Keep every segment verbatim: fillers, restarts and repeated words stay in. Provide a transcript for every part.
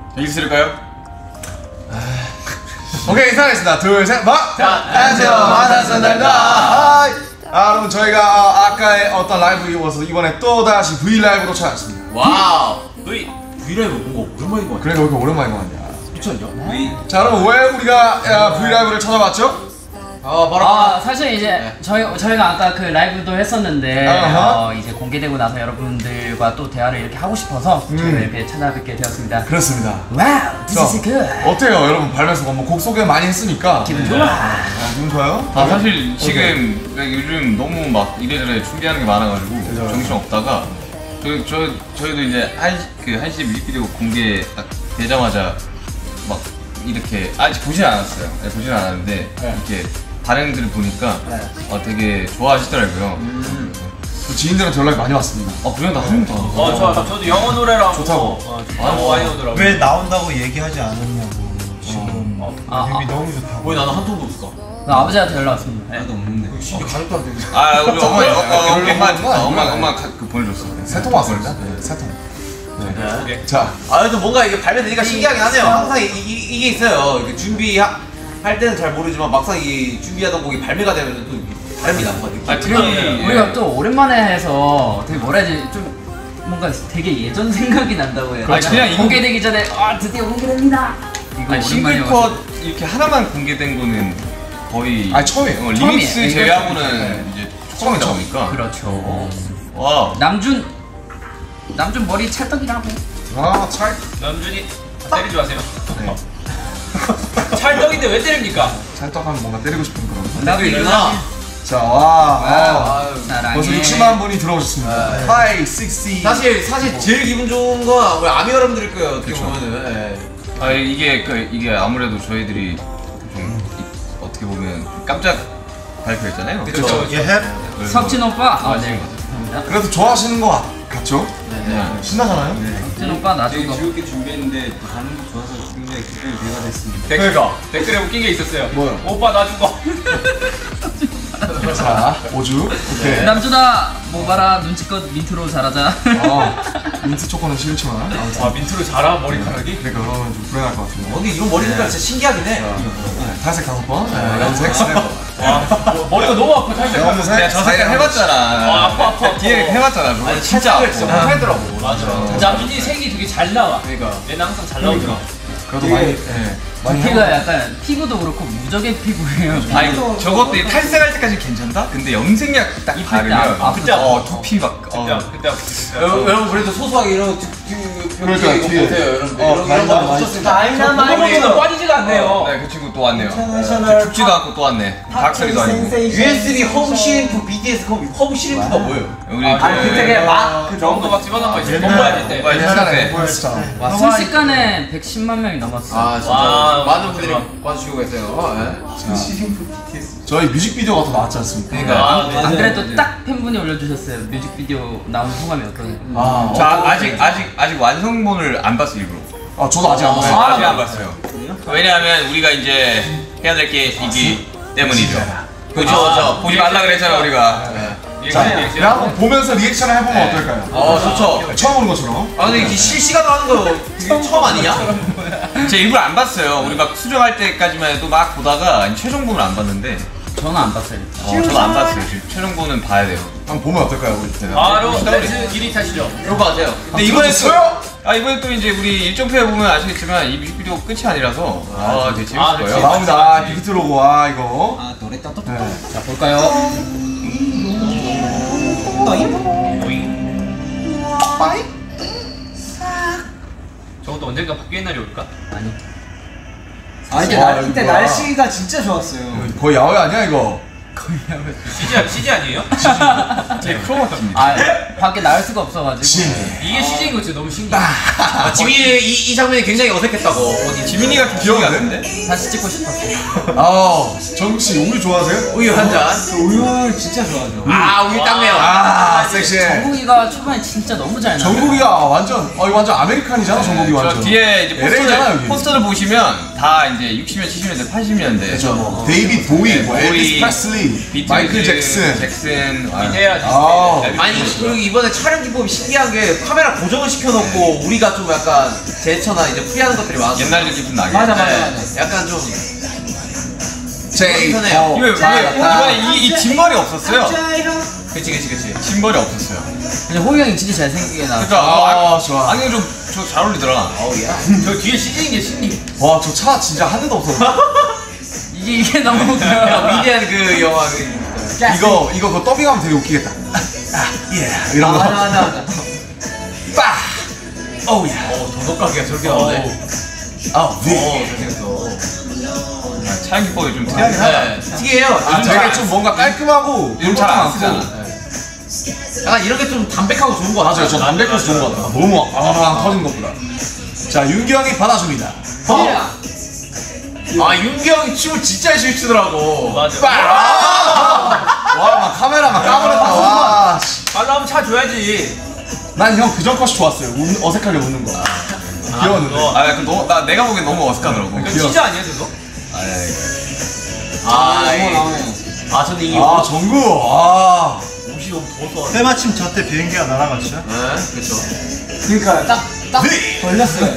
읽으실까요? 오케이, 인사하겠습니다. 둘, 셋, 막! 자, 안녕하세요. 만났습니다. 하이! 아, 여러분, 저희가 아까의 어떤 라이브 이어서 이번에 또다시 브이라이브로 찾아왔습니다. 와우! V, V라이브 뭔가 오랜만인 것 같아. 그래, 왜 이렇게 오랜만인 것 같냐? 미쳤냐? V. 자, 여러분, 왜 우리가 브이라이브를 찾아봤죠? 어, 바로 아, 사실 이제 네. 저희 저희가 아까 그 라이브도 했었는데 어, 이제 공개되고 나서 여러분들과 또 대화를 이렇게 하고 싶어서 음. 저희가 이렇게 찾아뵙게 되었습니다. 그렇습니다. 와우, this is good. 어때요, 여러분? 발매서 뭐곡 소개 많이 했으니까 기분 네. 좋아. 아, 기분 좋아요? 아, 사실 지금 요즘 너무 막 이래저래 준비하는 게 많아가지고 그죠. 정신 없다가 저, 저, 저희도 이제 한, 그 한시 뮤직비디오 공개 딱 되자마자 막 이렇게 아직 보진 않았어요. 네, 보진 않았는데 네. 이렇게 반응들을 보니까 네. 어, 되게 좋아하시더라고요. 음. 지인들한테 연락이 많이 왔습니다. 어, 그냥 나 한 번도 안 어, 저, 저도 영어 노래랑 좋다고. 어, 좋다고 많이 오더라고요. 왜 나온다고 얘기하지 않았냐고 지금 어. 아, 데뷔 아. 너무 좋다고. 왜 나는 한 통도 없어? 나 아버지한테 연락 왔습니다. 나도 없는데. 심지어 가족도 안 되는데. 아, 우리 엄마, 어, 어, 엄마, 별로 어, 엄마, 없나? 엄마 가- 그 보내줬어. 세 통 왔습니다. 네, 세 통. 네. 오케이. 자, 아, 그래도 뭔가 이게 발매되니까 신기하긴 하네요. 항상 이, 이, 이게 있어요. 이게 준비할 때는 잘 모르지만 막상 이 준비하던 곡이 발매가 되면 또 다릅니다. 아, 특히 우리가 또 오랜만에 해서 되게 뭐라 해야지 좀 뭔가 되게 예전 생각이 난다고 해요. 아니, 그냥 이거- 공개되기 전에 아 드디어 공개됩니다. 이거 아니, 싱글컷 이렇게 하나만 공개된 거는 거의 아니, 처음이에요. 어, 리믹스 처음이에요. 제외하고는 이제 처음이다 보니까 그렇죠. 와 남준 남준 머리 찰떡이라고. 아, 찰. 남준이 때리지 마세요. 찰떡인데 왜 때립니까? 찰떡하면 뭔가 때리고 싶은 그런. 나도 일어나. 자, 와. 아, 사랑해. 벌써 육십만 분이 들어오셨습니다. 파이, 식스. 사실 사실 제일 기분 좋은 건 우리 아미 여러분들일 거예요. 어떻게 그쵸. 보면은. 예. 아, 이게 그 이게 아무래도 저희들이 좀 이- 어떻게 보면 깜짝 발표했잖아요. 그쵸. 예 해? 그래서- 석진 오빠. 아, 아, 네. 네. 감사합니다. 그래도 좋아하시는 것 같- 같죠? 네. 신나잖아요? 석진 오빠 나중에 즐겁게 준비했는데 반응이 좋아서 굉장히 기분이 배가 됐습니다. 댓글, 그러니까. 댓글에 웃긴 게 있었어요. 뭐요? 오빠 나 죽어. 자, 오주. 오케이. 남준아 뭐 봐라 눈치껏 민트로 잘하자. 어, 민트 초코는 싫지만. 아무튼. 와 민트로 자라 머리카락이? 그러니까 그러면 좀 불안할 것 같습니다. 근데 이런 머리 색깔 진짜 신기하긴 해. 네, 탈색 다섯 번, 네, 염색 세 번. 와 뭐, 머리가 너무 아파 탈색. 염색. 내가 저 색깔 해봤잖아. 아, 아파, 아파, 아파. 뒤에 해봤잖아. 그거 아니, 진짜 탈색을 아파. 진짜 못하겠더라고. 맞아. 남준이 색이 되게 잘 나와. 그러니까. 얘는 항상 잘 나오더라. 그래도 많이, 네, 많이 피가 해보- 약간 피부도 그렇고 무적의 피부예요. 아니 저것도 탈색할 때까지 괜찮다? 근데 염색약 딱 입힐 때 바르면 아, 아, 그때 어 두피 막 그때 어. 그때 그때. 여러분, 여러분 그래도 소소하게 이런 뒤- 뒤- 그러니까, 이거 뒤에. 보세요. 여러분 어, 이런 이런 거 많이 붙였으니까. 그거보다 빠지지가 않네요. 네, 그 친구 또 왔네요. 네, 죽지도 않고 또 왔네. 닭소리도 아니고. 유에스비 홈 시림프 비티에스 홈, 홈 시림프가 뭐예요? 우리 아, 그- 그때 그냥 막그 정도 막 집어넣은 거 있어. bomba야 될 때. 뭐 옛날에 보였었잖아. 와 순식간에 백십만 명이 넘었어. 아 진짜 와, 많은 분들이 대박. 봐주시고 계세요. 예. 저희 뮤직비디오가 더 나왔지 않습니까? 그러니까 아, 네. 안 그래도 딱 팬분이 올려주셨어요. 뮤직비디오 나온 소감이 어떠세요? 아, 저 아, 아직 아직 아직 완성본을 안 봤어 일부러. 아, 저도 아직 안 봤어요. 아, 아직 안 봤어요. 왜냐하면 우리가 이제 해야 될 게 있기 때문이죠. 그죠? 아, 보지 말라 그랬잖아 우리가. 자, 리액션, 그냥 리액션. 한번 보면서 리액션을 해보면 어떨까요? 어 좋죠. 처음 보는 것처럼. 아 근데 이게 실시간으로 하는 거 되게 처음 아니냐? 제가 일부러 안 봤어요. 우리 막 수정할 때까지만 해도 막 보다가 최종본을 안 봤는데. 저는 안 봤어요. 어, 저도 안 봤어요. 지금 최종본은 봐야 돼요. 한번 보면 어떨까요, 우리? 바로 댄스 일 위 타시죠. 이런 거 같아요. 근데 이번에 또, 들었어요? 아 이번에 또 이제 우리 일정표에 보면 아시겠지만 이 뮤직비디오 끝이 아니라서 아 되게 재밌을 아, 거예요. 그치. 나옵니다. 아, 빅히트 로고, 아, 이거. 아 노래 따뜻. 네. 자 볼까요? 저것도 언젠가 바뀌는 날이 올까? 아니. 아 이게 와, 날, 이때 이거야. 날씨가 진짜 좋았어요. 거의 야외 아니야, 이거? 씨지 씨지 아니에요? 제 프로 같습니다. 아 밖에 나갈 수가 없어가지고. 진. 이게 씨지인 거 진짜 너무 신기해. 아, 지민이 이, 이 장면이 굉장히 어색했다고. 어디 지민이가 좀 기억이 안 나는데? 다시 찍고 싶었어. 아, 정국씨, 우유 좋아하세요? 우유 한 잔. 저 우유 진짜 좋아하죠. 아 우유 땀내요. 아, 섹시해. 정국이가 초반에 진짜 너무 잘 나. 정국이가 완전, 어, 이거 완전 아메리칸이잖아, 정국이 저 완전. 뒤에 이제 엘에이잖아, 포스터를, 여기. 포스터를 보시면 다 이제 육십 년, 칠십 년대, 팔십 년대. 그쵸, 뭐. 데이빗 보이, 뭐, 네, 엘비스 보이. 프레슬리. 비트위즈, 마이클 잭슨. 잭슨. 아, 이제야 아. 아니 그리고 이번에 촬영 기법이 신기한 게 카메라 고정을 시켜놓고 우리가 좀 약간 제스처나 이제 프리하는 것들이 많아서 옛날 느낌 좀 나게. 맞아, 맞아, 네, 맞아. 약간 좀 제이 편해요. 이거 왜, 왜, 이번에 이, 이 뒷머리 없었어요? 그치 그치 그치. 뒷머리 없었어요. 근데 호이 형이 진짜 잘생기게 나왔어. 그러니까 아, 아, 좋아. 안경 좀 저 잘 어울리더라. 어우 야. 저 뒤에 씨지인 게 신기. 와, 저 차 진짜 한 대도 없어. 이게 이게 너무 야 웃겨요. 위대한 그 영화 그 이거 이거 그 더빙하면 되게 웃기겠다. 아, 예. 이런 거. 맞아 맞아 맞아. 빠. 어우 야. 어 도덕가게가 저렇게 나오네. 아, 어 위. 잘생겼어. 아, 촬영 기법이 좀 특이하긴 하다. 네 특이해요. 아, 요즘 되게 잘- 좀 뭔가 깔끔하고 요즘 잘 안 쓰잖아. 쓰잖아. 약간 이런 게 좀 담백하고 좋은 것 같아요. 맞아요. 저 담백해서 좋은 것 같아. 너무 아, 터진 것보다. 자, 윤기 형이 받아줍니다. 어? 아 윤기 형이 춤을 진짜 열심히 추더라고. 맞아. 와, 막 카메라 막 까버렸다. 와. 씨. 말로 하면 차 줘야지. 난 형 그전 것이 좋았어요. 웃, 어색하게 웃는 거. 귀여웠는데. 그거. 아, 약간 너, 나 내가 보기엔 너무 어색하더라고. 이거 치즈 아니야 그거? 아, 예. 아 저는 이 아, 옷. 정구. 아. 옷이 너무 더워서. 때마침 저 때 비행기가 날아갔죠. 네, 그렇죠. 그러니까 딱딱 네. 걸렸어요.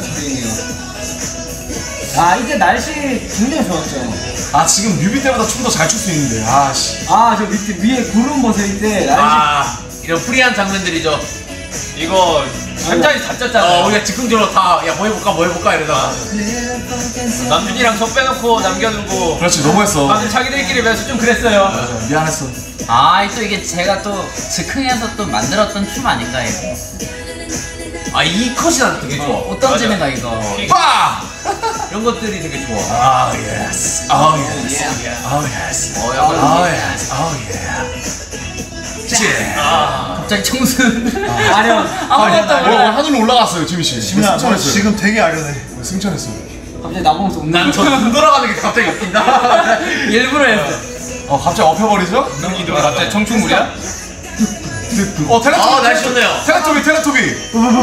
아 이제 날씨 굉장히 좋았죠. 아, 지금 뮤비 때보다 춤 더 잘 출 수 있는데. 아, 씨. 아 저 밑에 위에 구름 벗을 때 날씨 아 이런 프리한 장면들이죠. 이거 현장이 다 짰잖아요. 어 우리가 즉흥적으로 다 야 뭐 해볼까 뭐 해볼까 이러다가. 남준이랑 저 빼놓고 남겨두고 그렇지, 너무했어. 다들 자기들끼리 매서 좀 그랬어요. 맞아, 미안했어. 아 또 이게 제가 또 즉흥해서 또 만들었던 춤 아닌가 이거. 아 이 컷이 난 되게 좋아. 어떤 점인가 이거. 빠! 이런 것들이 되게 좋아. 아, 예스. 아, 예스. 아, 예스. 어 약간 아, 예스. 아, 예. 제. 갑자기 청순. 아련. 아, 아무것도 어, 몰라. 하늘 올라갔어요, 지민 씨. 지민아, 너 승천했어요. 지금 되게 아련해. 승천했어. 갑자기 나보면서 웃는 난저 눈 돌아가는 게 갑자기 웃긴다. 일부러 했어. 어, 갑자기 엎혀버리죠? 눈기도 갑자기 청춘물이야? 어, 텔레토비. 아 날씨 좋네요. 텔레토비, 텔레토비.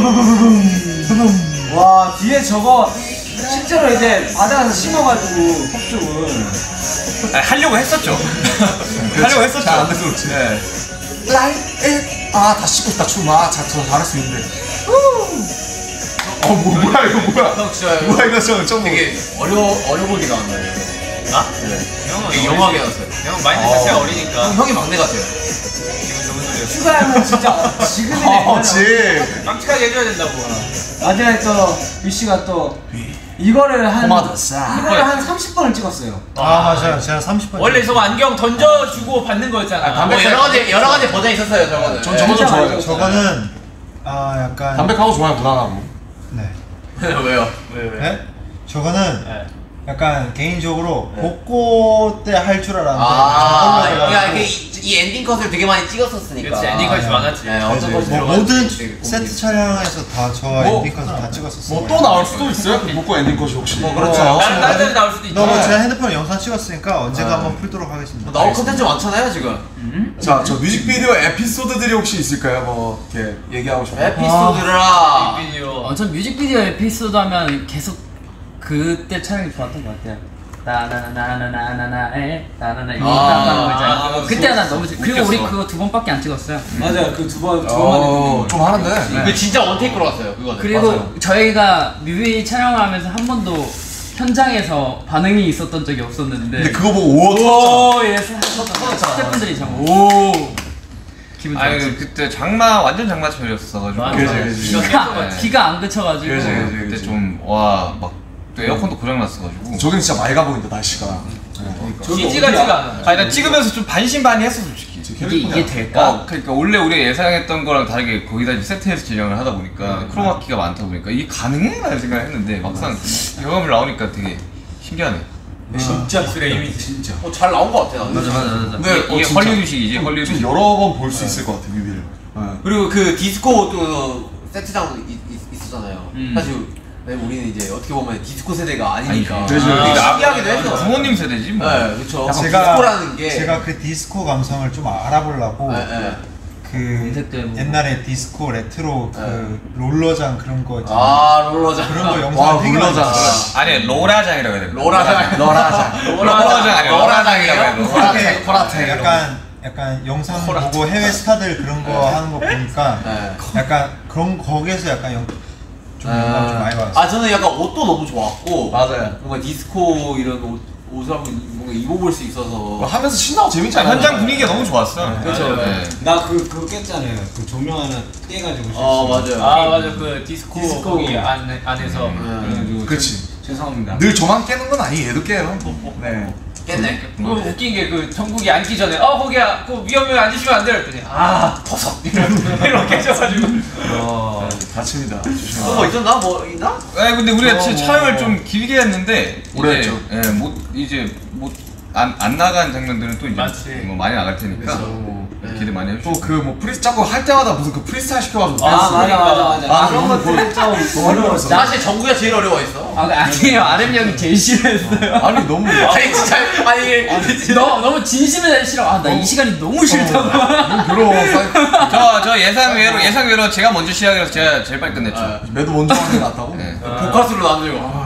와 뒤에 저거 실제로 이제 바다에서 심어가지고 폭죽을. 아, 하려고 했었죠. 하려고 했었죠. 잘안 돼서 그렇지. 네. Like it. 아, 다 씻고 싶다, 춤. 아, 자, 저 잘할 수 있는데. 어, 뭐, 뭐야, 이거 뭐야. 형 진짜 뭐야, 이거 저, 저 뭐. 되게 어려 어려 보이게 나왔나 이거. 아? 되게 형은 영하게 나왔어요. 형은 마인드 자체가 어리니까. 형, 형이 막내 같아요. 기분 좋은 소리였어. 휴가하면 진짜 지금이네. 어, 지. 깜찍하게 해줘야 된다고. 나중에 또 유씨가 또 이거를 한 포마드 싹. 이거를 한 삼십 번을 찍었어요. 아 맞아요. 제가 삼십 번. 원래 저거 안경 던져주고 받는 거였잖아. 뭐 여러 가지 여러 가지 버전이 있었어요 저거는. 전 저거 좀 진짜 좋아해요. 많이 저거는 아 약간 담백하고 좋아요, 무난하고. 네. 왜요? 왜 왜? 네? 저거는 네. 약간 개인적으로 복고 때 할 줄 알았는데 아, 저걸로 그러니까 해가지고 이게 이, 이 엔딩 컷을 되게 많이 찍었었으니까. 그치, 엔딩 컷이 많았지. 네, 어떤 컷이 뭐 들어갔는지 모든 되게 고민이 세트 촬영에서 다 저 뭐, 엔딩 컷을 다 찍었었어요. 뭐 또 나올 수도 있어요? 그 복고 엔딩 컷이 혹시? 뭐 그렇죠. 다른 다른 데는 나올 수도 있지. 너무 제가 핸드폰 영상 찍었으니까 언젠가 아. 한번 풀도록 하겠습니다. 나올 컨텐츠 많잖아요 지금. 자, 저 뮤직비디오 에피소드들이 혹시 있을까요? 뭐, 이렇게 얘기하고 싶어요? 에피소드라. 비디오. 어, 전 뮤직비디오 에피소드 하면 계속 그때 촬영이 좋았던 것 같아요. 나나나나나나나에 나나나 이거 아, 나가는 거 있잖아요. 아, 그때 난 너무 좋- 그리고 우리 웃겼어. 그거 두 번밖에 안 찍었어요. 맞아요. 그 두 번, 두 어, 번만 좀 하는데. 그 진짜 원테이크로 갔어요 그거는. 그리고 맞아요. 저희가 뮤비 촬영하면서 한 번도 현장에서 반응이 있었던 적이 없었는데. 근데 그거 보고 오, 터졌죠. 오 예스 하셨던 스태프분들이 정오 기분 아니 좋았지. 그때 장마 완전 장마철이었어가지고. 맞아. 그지, 그지. 이거 비가, 깼어, 맞지? 비가 안 그쳐가지고. 그지, 그지. 그때 좀 와 막 또 에어컨도 고장 났어가지고. 저기는 진짜 맑아 보인다, 날씨가. 씨지 같지가 않아. 아니 나 찍으면서 좀 반신반의했어 솔직히. 이게 이게 될까? 어, 그러니까 원래 우리가 예상했던 거랑 다르게 거기다 이제 세트에서 진행을 하다 보니까 음. 크로마키가 많다 보니까 이게 가능해? 라는 생각을 했는데 막상 경험을 나오니까 되게 신기하네. 진짜 기술의 이미지. 진짜. 어, 잘 나온 것 같아 나는. 맞아 맞아 맞아. 근데 이게, 어, 이게 진짜. 헐리우드식이지 헐리우드식. 좀 여러 번 볼 수 있을 것 같아, 뮤비를. 네. 그리고 그 디스코 또 세트장 있, 있, 있었잖아요. 음. 사실 네, 우리는 이제 어떻게 보면 디스코 세대가 아니니까. 아니, 그죠. 되게 나- 신기하기도 했어. 부모님 세대지 뭐. 네, 그렇죠. 제가 디스코라는 게. 제가 그 디스코 감성을 좀 알아보려고 네, 네. 그 인색도 해보고. 옛날에 디스코 레트로 그 롤러장 그런 거 있잖아요. 아 롤러장. 그런 거 와, 영상 되게 많이 롤러장. 봤어요. 아니 로라장이라고 해야 돼. 로라장. 러라장. 로라장 아니 로라장이라고 해야 돼. 코라테, 코라테. 약간 약간 영상 보고 해외 스타들 그런 거 하는 거 보니까 네. 약간 그런 거기에서 약간 영, 좀 영감 좀 많이 받았어요. 아 저는 약간 옷도 너무 좋았고 맞아요. 뭔가 디스코 이런 옷, 옷을 한번 뭔가 입어볼 수 있어서 하면서 신나고 재밌잖아요. 현장 분위기가 너무 좋았어. 그렇죠. 네. 나 그 그거 깼잖아요. 그 조명 하나 떼가지고. 어 실수로. 맞아요. 아 맞아 그 디스코, 디스코. 거기 안, 안에서 그래가지고 그렇지. 죄송합니다. 늘 저만 깨는 건 아니에요. 얘도 깨요. 네. 깼네. 그 웃긴 게 그 정국이 앉기 전에 어 거기야 그 위험해 앉으시면 안 돼요 그랬더니 아 버섯 이렇게 깨져가지고 어, 다칩니다. 조심해요. 또 뭐 있었나? 뭐 있나? 네, 근데 우리가 어, 진짜 뭐, 촬영을 뭐. 좀 길게 했는데 오래 이제, 했죠. 예, 못 이제 못안 안 나간 장면들은 또 이제 맞지. 뭐 많이 나갈 테니까 기대 많이 해주시고. 또 그 뭐 프리 자꾸 할 때마다 무슨 그 프리스타일 시켜가지고. 아 맞아 맞아 맞아. 아, 그런 너무 것들이 좀 어려웠어. 사실 정국이가 제일 어려워했어. 아 아니에요. 아름 형이 제일 싫어했어요. 아니 너무. 아니 진짜 아니 너 너무 진심에 싫어. 아 나 이 시간이 너무 싫다고. 너무 괴로워. 저, 저 예상 외로 예상 외로 제가 먼저 시작해서 제가 제일 빨리 끝냈죠. 아. 매도 먼저 하는 게 낫다고? 네. 보카스로 남들고.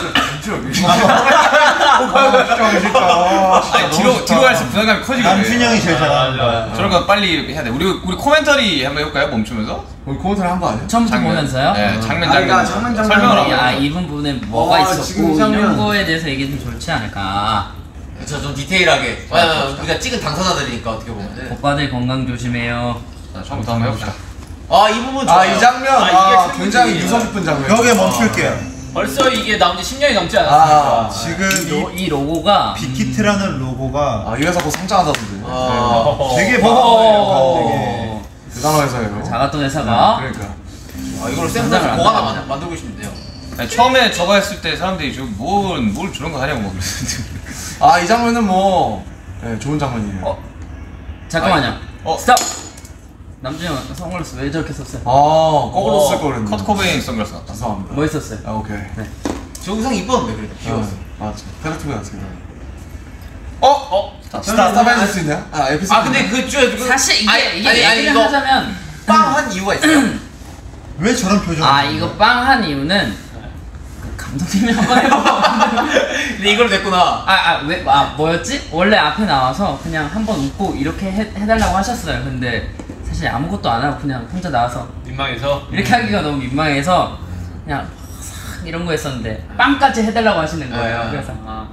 아니 뒤로 뒤로 갈수록 부담감이 커지거든요. 남준 형이 제일 잘하는 거야. 저런 거 빨리 해야 돼. 우리 우리 코멘터리 한번 해볼까요? 멈추면서. 우리 코멘터리 한 거 아니야? 처음부터 보면서요? 네, 장면 아니, 나 장면 장면, 장면 설명을 하는 하고. 야, 이 부분에 뭐가 와, 있었고 지금 이 장면. 이런 거에 대해서 얘기해주면 좋지 않을까. 그쵸 좀 디테일하게. 왜냐면 우리가 찍은 당사자들이니까 어떻게 보면. 오빠들 건강 조심해요. 자, 처음부터 한번 해봅시다. 아 이 부분 좋아요. 아 이 장면 아, 이게 아, 충분히 굉장히 유서 깊은 장면. 여기에 멈출게요. 벌써 이게 나온 지 십 년이 넘지 않았습니까? 아, 지금 이, 로, 이 이 로고가 빅히트라는 로고가 아, 이 회사 곧 상장하다던데. 아, 되게 어. 많아요. 대단한 회사예요. 작았던 회사가 그러니까. 아 이걸 센터에서 뭐 하나 만- 만들고 싶은데요. 아니, 처음에 저거 했을 때 사람들이 저뭘뭘 저런 거 하냐고 막 그랬는데. 아, 이 장면은 뭐 네, 좋은 장면이에요. 어? 잠깐만요. 어. 스탑. 남준이 형 선글라스 왜 저렇게 썼어요? 아, 거꾸로 어, 쓸 거랬는데. 커트 코베인 선글라스 나왔다. 죄송합니다. 뭐 있었어요? 아, 오케이. 저 의상 이뻤는데 그래도 귀여웠어. 아, 맞아. 페르트가 같은 거. 어? 어? 스타 스탑 해줄 수 있냐? 아, 에피소드. 아 근데 그 쭈, 그 사실 이게 아니, 이게 아니, 아니, 얘기를 이거 하자면 빵한 이유가 있어요. 왜 저런 표정을 아 지어요? 이거 빵 한 이유는 그 감독님이 한번 해봐. 근데 이걸 냈구나. 아아왜 아, 뭐였지? 원래 앞에 나와서 그냥 한번 웃고 이렇게 해, 해달라고 하셨어요. 근데 사실 아무것도 안 하고 그냥 혼자 나와서 민망해서 이렇게 하기가 너무 민망해서 그냥 싹 이런 거 했었는데 빵까지 해달라고 하시는 거예요. 네. 그래서 아.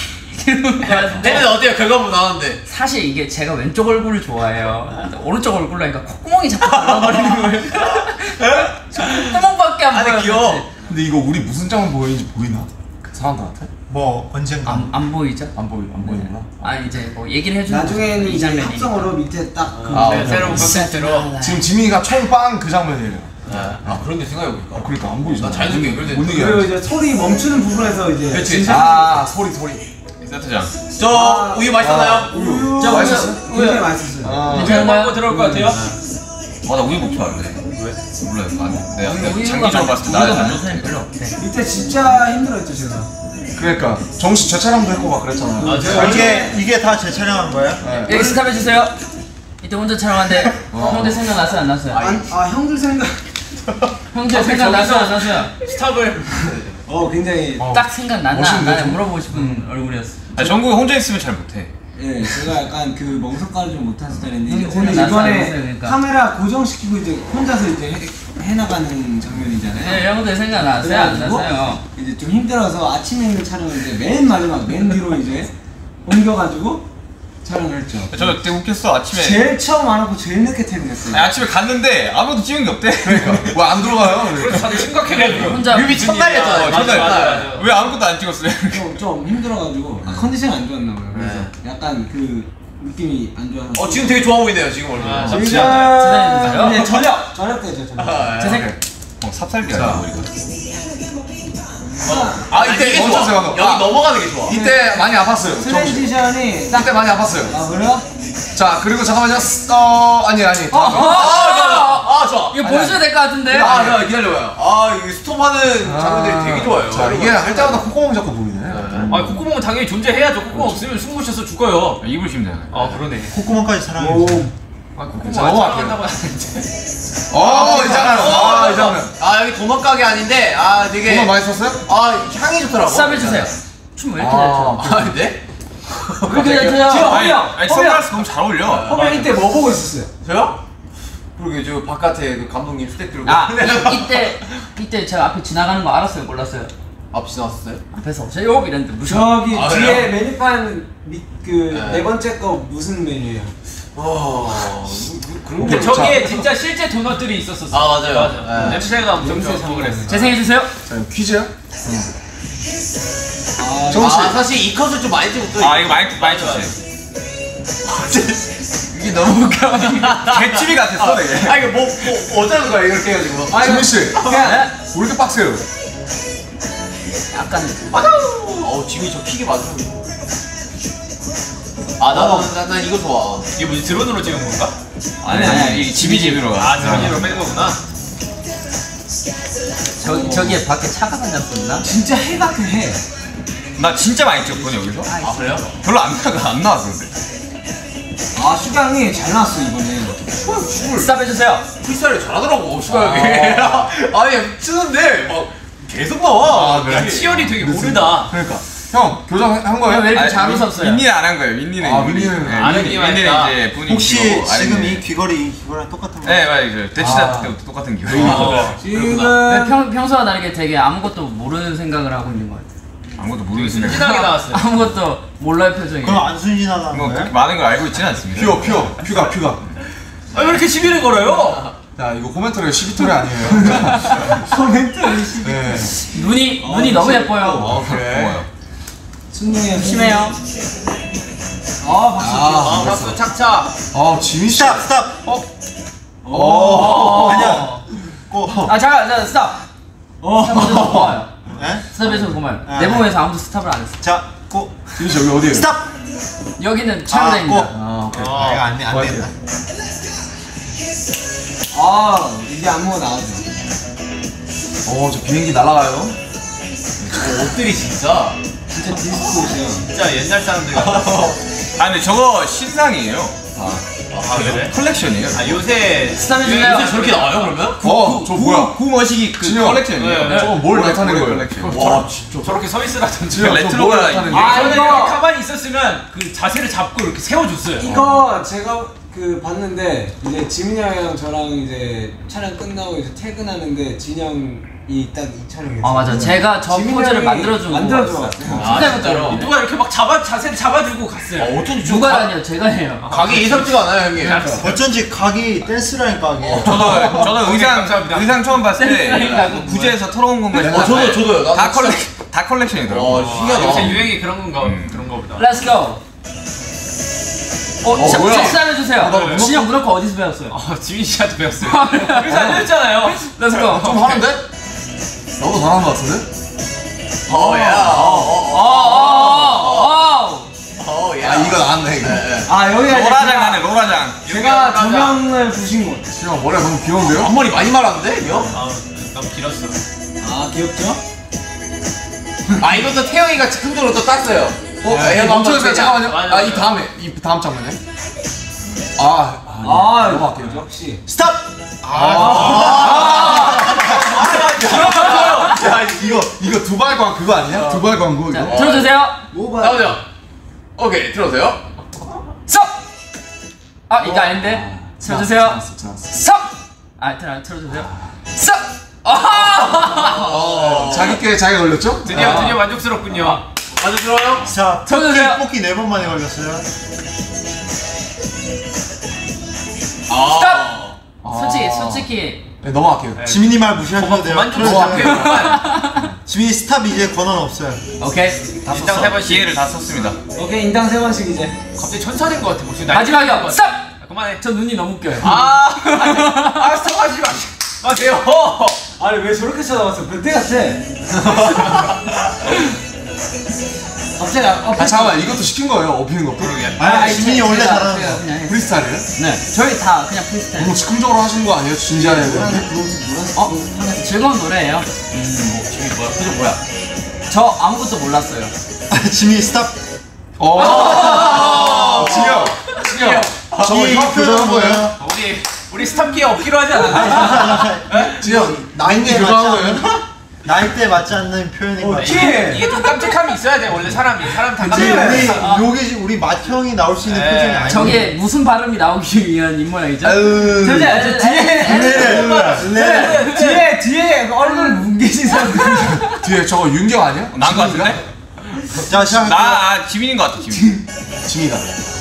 내는 어때요? 결과물 나왔는데. 사실 이게 제가 왼쪽 얼굴을 좋아해요. 근데 오른쪽 얼굴로 하니까 콧구멍이 자꾸 들어버리는 거예요. 저 콧구멍밖에 안 아니, 보여요. 귀여워. 근데 이거 우리 무슨 장면 보이는지 보이나? 그 사람들한테? 뭐 언젠가 안, 안 보이죠? 안 보이 안 보이구나. 아 이제 뭐 얘기를 해주는 나중에는 이 이제 장면이니까. 합성어로 밑에 딱 그. 아, 네, 오케이. 새로운 컨텐츠로 지금 지민이가 총 빵 그 장면이에요. 아 그런데 생각해보니까. 아, 그러니까 안 보이잖아. 나 자연스럽게 연결돼. 못 그리고 이겨. 이제 소리 멈추는 부분에서 이제. 그렇지. 진짜 아, 소리 소리. 세트장. 저 우유 맛있었나요? 우유. 저 맛있었어? 굉장히 맛있었어요. 아, 우유 먹고 들어올 것 같아요? 아, 나 우유 못 좋아하는데. 왜? 몰라요. 안, 내가, 내가 우유가 장기적으로 봤을 때 우유가 나는 안 만든 사람이 좋대. 별로 없대. 이때 진짜 힘들었죠 제가. 그러니까 정신 재촬영도 했고 막 그랬잖아요. 아, 제가 아, 이게 이게 다 제 촬영한 거예요? 여기 스탑 해주세요. 이때 혼자 촬영하는데 형들 생각 났어요 안 났어요? 아, 아 형들 생각. 형들 생각 났어요 안 났어요? 스탑을 어 굉장히. 어. 딱 생각 났나 안 멋있는데, 나냐 좀? 물어보고 싶은 얼굴이었어. 아니, 정국이 혼자 있으면 잘 못해. 예, 제가 약간 그 멍석가를 좀 못한 스타일인데 이제 근데 오늘 나서 이번에 안 했어요, 그러니까. 카메라 고정시키고 이제 혼자서 이제 해, 해나가는 장면이잖아요. 네, 형들 생각 났어요 안 그래가지고 났어요? 이제 좀 힘들어서 아침에 있는 촬영을 이제 맨 마지막 맨 뒤로 이제 옮겨가지고 촬영을 했죠. 저 그때 웃겼어. 아침에. 제일 처음 안 하고 제일 늦게 퇴근했어요. 아니, 아침에 갔는데 아무도 찍은 게 없대. 그러니까. 왜 안 들어가요? 그러니까. 다들 심각해가지고 혼자 뮤비 첫날이었잖아요. 어, 맞아, 첫날. 맞아, 맞아. 왜 아무것도 안 찍었어요? 좀, 좀 힘들어가지고 아, 컨디션이 안 좋았나 봐요. 그래서 약간 그 느낌이 안 좋아서. 어 지금 되게 좋아 보이네요 지금 얼굴. 아, 지금 지나해주세요. 이제 저녁 저녁 때죠 저녁. 아, 제 생- 어, 삽살기 아니야, 우리가. 아 이때 이게 좋아. 멈춰서 가고. 여기 아. 넘어가는 게 좋아. 이때 많이 아팠어요. 정신. 트랜지션이 딱. 이때 많이 아팠어요. 아 그래요? 자, 그리고 잠깐만요. 어, 아니 아니. 아 좋아. 아 좋아. 이거 보여줘야 될 것 같은데? 아 야, 기다려봐요. 아 이게 스톱하는 장면들이 되게 좋아요. 자, 이게 할 때마다 콧구멍 잡고 보이네. 아 콧구멍은 당연히 존재해야죠. 콧구멍 없으면 숨 못 쉬어서 죽어요. 입을 힘내요. 아 그러네. 콧구멍까지 오. 사랑해주세요. 아, 그거 자, 뭐 넘어갈게요. 한다고 하는데. 어, 이 장면. 아, 이 장면. 아 여기 도넛 가게 아닌데 아 되게 정말 맛있었어요? 아 향이 좋더라고. 스탑 해주세요. 춤 왜 이렇게 아, 잘 춰? 아 근데? 왜 이렇게 잘 춰요? 아니, 아니 선글라스 너무 잘 어울려. 허명 이때 뭐 보고 있었어요? 저요? 그러게 저 바깥에 그 감독님 스택 들고 아 이, 이때 이때 제가 앞에 지나가는 거 알았어요? 몰랐어요? 앞 지나왔었어요? 앞에서 제요 이랬는데 무슨 저기 아, 뒤에 메뉴판 그 네. 네 번째 거 무슨 메뉴예요? 와 그런 근데 거 저기에 진짜 실제 도넛들이 있었었어. 아, 맞아요. 맞아. 네. 냄새가 엄청 좋고 그랬어. 재생해주세요. 자, 퀴즈야? 아, 정우 씨. 아 사실 이 컷을 좀 많이 찍었어. 아 이거 많이 많이 쳤어요. 이게 너무 웃겨. 개츠비 같았어 되게. 아 이거 뭐, 뭐 어쩌는 거야 이렇게 해가지고. 지민 씨. 그냥 왜 이렇게 빡세요? 약간 어 지민이 저 킥이 맞으면. 아 나는 난, 난 이거 좋아. 이게 뭐지 드론으로 찍은 건가? 아니 아니 이 집이 집으로. 아 드론으로 뺀 거구나. 저 저기에 밖에 차가 다녔었나? 진짜 해 같은 해. 나 진짜 많이 찍었거든 여기서. 아 그래요? 별로 안 나가 안 나왔어 근데. 아 수강이 잘 나왔어 이번에. 스탑 해주세요. 프리스타일 잘하더라고 슈가 형이. 아니 치는데 막 계속 나와. 아, 그래? 야, 치열이 되게 오르다. 그러니까. 형, 교정한 거예요? 왜 이렇게 아니, 잘 윈- 웃었어요? 윈니는 안 한 거예요. 윈니는 아, 우리- 윈니는 네, 안 윈니- 했지만 윈니는 했다. 이제 분위기 혹시 키우고 지금 아니면- 이 귀걸이 이거랑 똑같은 거? 네 맞아요. 대치다 아. 때부터 똑같은 기분. 어, 지금 네, 평 평소와 다르게 되게 아무것도 모르는 생각을 하고 있는 것 같아요. 아무것도 모르겠습니다. 진하게 나왔어요. 아무것도 몰라요 표정이. 그럼 안 순진하다는 뭐 그렇게 거예요? 많은 걸 알고 있지는 않습니다. 퓨어, 퓨어. 퓨가, 퓨가. 아, 왜 이렇게 시비를 걸어요? 야, 이거 코멘터리가 시비토리 아니에요. 코멘트를 시. 네. 눈이 눈이 너무 예뻐요. 어, 그래. 고마워요. 순둥이 심해요. 아 박수. 아 박수 착착. 아, 지민 씨. 스탑 스탑. 어. 아니야. 고. 아 잠깐 잠깐 스탑. 스탑 해줘서 고마워요. 에? 스탑 해줘서 고마워요. 아, 내 네. 몸에서 아무도 스탑을 안 했어. 자, 고. 지민 씨, 여기 어디에요? 스탑. 여기는 촬영장입니다. 고. 아, 오케이. 아, 이거 안, 안 된다. 아 이게 안무가 나왔죠. 어, 저 비행기 날아가요. 저 옷들이 진짜. 진짜 디스코시야. 진짜 옛날 사람들 같아. 아 근데 저거 신상이에요. 아, 그래? 컬렉션이에요. 아, 요새 스탑 해주세요. 요새 저렇게 나와요 그러면? 어, 저 뭐야? 구머시기 그 진영. 컬렉션이에요. 네. 저거 뭘 나타낸 거예요? 컬렉션. 와, 진짜. 저렇게 서 있으라든지. 진영, 저 레트로가 뭘 나타낸 있- 거예요? 아, 저는 이거- 이렇게 가만히 있었으면 그 자세를 잡고 이렇게 세워줬어요. 이거 제가 그 봤는데 이제 지민이 형이랑 저랑 이제 촬영 끝나고 이제 퇴근하는데 진영이 딱 이 촬영이었어요. 아 맞아. 제가 저 지민이 포즈를 형이 만들어준 거 만들어준 같았어요. 거 같아요. 아 진짜로? 누가 이렇게 막 잡아 자세를 잡아주고 갔어요. 어, 어쩐지 좀 누가 가- 아니요 제가 해요. 각이 예상치가 않아요 형님. 어쩐지 각이 댄스라인 각이에요. 저도 저도 의상 감사합니다. 의상 처음 봤을 때 셀프라인이라고 이거 구제에서 털어온 건가 어 저도 저도요. 다 나도 컬렉 진짜- 다 컬렉션이더라고. 와 아, 신기하다. 요새 유행이 그런 건가 음. 그런 거보다. Let's go. 어, 어, 자, 뭐야? 스탑 해주세요. 나 문어- 진영 문어커 어디서 배웠어요? 아, 지민 씨한테 배웠어요. 그래서 알려줬잖아요. Let's go. 좀 하는데? 나보다 잘하는 것 같은데? 어야. 어어어어. 어야. 아, 이거 나왔네, 이거. 아 여기가 이제 로라장 제가- 하네 로라장. 제가 조명을 부신 곳. 진영, 머리가 너무 귀여운데요? 앞머리 많이 말았는데 형? 아, 너무 길었어. 아 귀엽죠? 아 이것도 태영이가 즉흥적으로 또 땄어요. 어? 야, 얘가 멈춰주세요. 한번 잠깐만요. 맞아, 아, 이 맞아. 다음에, 이 다음 장면에. 아, 아, 아 넘어갈게요. 역시. 스탑. 야, 이거, 이거 두발 광 그거 아니야? 두발 광고, 자, 이거? 들어주세요. 모바. 나오죠. 오케이 들어오세요. 스톱. 아 이거 아닌데. 들어주세요. 잘했어, 잘했어. 스톱. 아 들어 들어주세요. 스톱. 아. 어, 자기께 자기가 걸렸죠? 드디어 아. 드디어 만족스럽군요. 맞아 들어요. 자, 쳐주세요. 뽑기 네 번 만에 걸렸어요. 아. 솔직히 솔직히 네, 넘어갈게요. 지민이 말 무시하셔도 돼요. 그만 좀 그러세요. 잡혀요. 지민이 스탑 이제 권한 없어요. 오케이. 인당 세 번씩. 기회를 다 썼습니다. 오케이 인당 세 번씩 이제. 갑자기 천사된 것 같아. 목소리 마지막이요. 스톱. 아, 그만해. 저 눈이 너무 웃겨요. 아, 아, 스톱하지 마. 마세요. 아니 왜 저렇게 쳐다봤어? 변태 같아. 갑자기 아, 아, 잠깐만, 이것도 시킨 거예요, 업히는 것도? 아니, 지민이 원래 제가- 잘하는 제가 거. 그냥 했어요. 프리스타일이에요? 네. 저희 다 그냥 프리스타일. 너무 즉흥적으로 하신 거 아니에요? 진지한 애들. 어? 하면서 즐거운 노래예요. 지금 뭐야? 표정 뭐야? 저 아무것도 몰랐어요. 지민이 스탑. 어, 진영, 진영. 저거 형 교정한 거예요? 우리 우리 스탑 기어 없기로 하지 않았나? 지금 나이대 교정한 맞지 거예요? 않는 나이대 맞지 않는 표현인 거 같아. 이게, 이게 좀 깜찍함이 있어야 돼 원래 사람이 사람 다 우리 깜찍해. 우리 여기 우리 맏형이 나올 수 있는 네. 표정이 아니야. 저게 무슨 발음이 나오기 위한 입모양이죠? 아유. 잠시만, 저 뒤에 뒤에 뒤에 얼굴 뭉개진 사람들. 뒤에 저거 윤경 아니야? 난거 같은데? 자 시작. 나 아, 지민인 것 같아 지민. 지민이다.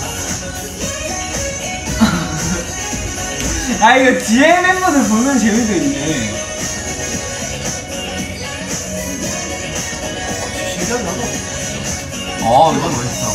아 이거 뒤에 멤버들 보면 재미도 있네. 어, 이건 멋있어.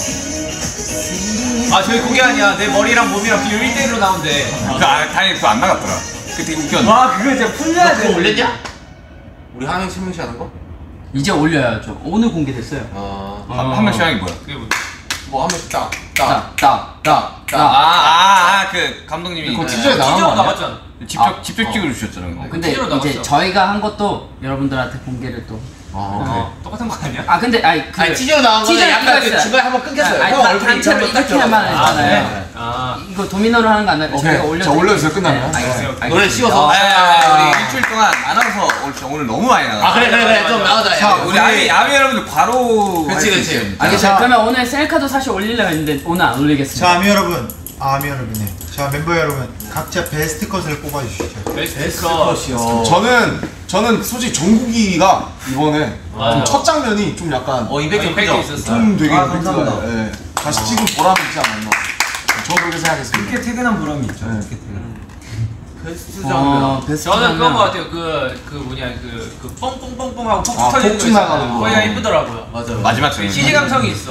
아 저희 그게 아니야 내 머리랑 몸이랑 비율 일 대 일로 나온대. 그 아, 다행히 그거 안 나갔더라. 그 되게 웃겼는데. 와 그거 진짜 풀려야 돼. 올렸냐? 우리 한 명씩 한 명씩 하는 거? 이제 올려야죠. 오늘 공개됐어요. 어. 한, 한 명씩 하는 게 뭐야? 그게 뭐 뭐 한 명씩 딱, 딱, 딱, 딱, 딱, 아, 딱. 아, 아, 그 감독님이 그거 그 티저에 나간 티저 거 아니야? 나갔잖아. 직접 아, 직접 찍어주셨잖아. 근데. 근데 티저로 이제 나갔어. 저희가 한 것도 여러분들한테 공개를 또. 어, 똑같은 거 아니야? 아 근데 아니 그 아니 티저로 나온 거는 티저를 약간 그 찍었어요. 중간에 한번 끊겼어요. 아니, 형 단- 얼굴이 단체로 이렇게 딱 이렇게만 들어가. 했잖아요. 아, 네. 아 이거 도미노로 하는 거 아니라 오케이. 저희가 올려. 자, 올려주세요. 끝나면. 네, 네. 알겠어요. 노래 씌워서. 아, 아, 우리 일주일 동안 아나운서 오늘, 오늘 너무 많이 나가. 아 그래 그래 그래 좀 나오자. 자, 야. 우리 아미 아미 여러분들 바로. 그치, 할수 그치. 있어요. 알겠어요. 그러면 오늘 셀카도 사실 올리려고 했는데 오늘 안 올리겠습니다. 자 아미 여러분, 아, 아미 여러분이. 자 멤버 여러분, 각자 베스트 컷을 뽑아주시죠. 베스트 컷이요. 저는 저는 솔직히 정국이가 이번에 좀 첫 장면이 좀 약간 어 이백점 이백점 크죠? 있었어. 좀 되게 아, 임팩트가 감사합니다. 예. 다시 찍은 보람이 있지 않았나. 저도 그렇게 생각했습니다. 이렇게 퇴근한 보람이 있죠. 네. 이렇게 퇴근. 베스트 어, 장면. 베스트 저는 그건 장면. 거 같아요. 그, 그 뭐냐, 그, 그 뻥뻥뻥뻥 하고 폭죽 아, 터지는 폭죽 거 나가는 있잖아요. 거. 거기가 이쁘더라고요. 맞아요. 마지막 장면. 시지 감성이 있어.